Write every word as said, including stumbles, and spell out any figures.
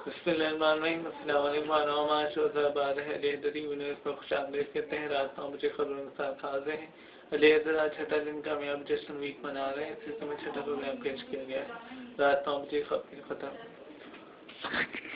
खुशामदीद कहते हैं। रात नौ बजे खबरों के साथ हाजिर हैं। अलीहदर आज छठा दिन कामयाब जश्न वीक मना रहे हैं। इसी समय छठा प्रोग्राम पेश किया गया है। रात नौ बजे खबर खत्म।